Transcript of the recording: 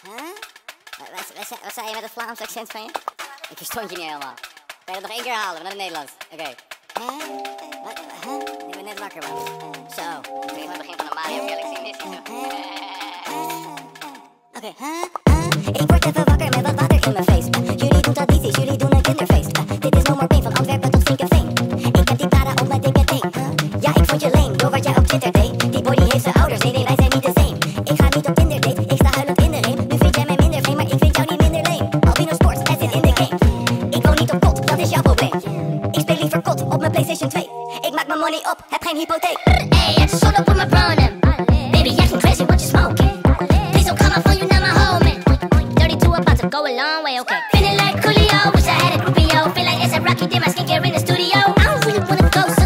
Wat zei je met het Vlaams accent van je? Ik verstond je niet helemaal. Kan je dat nog één keer halen, maar naar het Nederlands? Oké. Ik ben net wakker, man. Zo. Het is het begin van een Mario Galaxy missie. Oké. Ik word even wakker met wat water in mijn face. Jullie doen tradities, jullie doen een kinderfeest. Dit is no more pain, van Antwerpen tot Vinkenveen. Ik heb die para op mijn DPT. Ja, ik vond je lame, door wat jij op Twitter deed. Die boy die heeft zijn ouders, nee, wij zijn niet de same. Ik ga niet op Tinder date, ik sta huilend in de reem. Nu vind jij mij minder vreemd, maar ik vind jou niet minder lame. Albino Sports, het zit in de game. Ik woon niet op kot, dat is jouw probleem. Ik speel liever kot op mijn PlayStation 2. Ik maak mijn money op, heb geen hypotheek. Hey, it's sort of put my brawn in. Baby, acting crazy, what you smoking? Please don't come up on you, not my homie. 32 about to go a long way, okay. Feeling like Coolio, wish I had a groupie, yo. Feel like it's a Rocky, did my skincare in the studio. I don't really wanna go so